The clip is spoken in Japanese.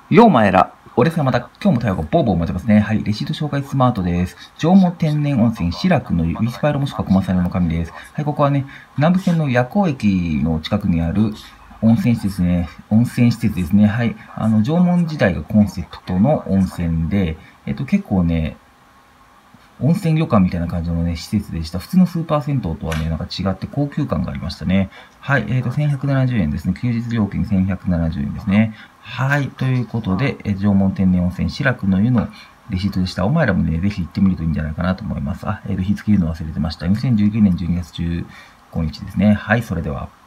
ようまえら。俺さんまた今日も太陽がボーボー持ってますね。はい。レシート紹介スマートです。縄文天然温泉、白くの湯、ウィスパイロもしくは小松菜の神です。はい、ここはね、南部線の夜光駅の近くにある温泉施設ね。温泉施設ですね。はい。縄文時代がコンセプトの温泉で、結構ね、温泉旅館みたいな感じのね、施設でした。普通のスーパー銭湯とはね、なんか違って高級感がありましたね。はい、1170円ですね。休日料金1170円ですね。はい、ということで、縄文天然温泉白くの湯のレシートでした。お前らもね、ぜひ行ってみるといいんじゃないかなと思います。日付言うの忘れてました。2019年12月15日ですね。はい、それでは。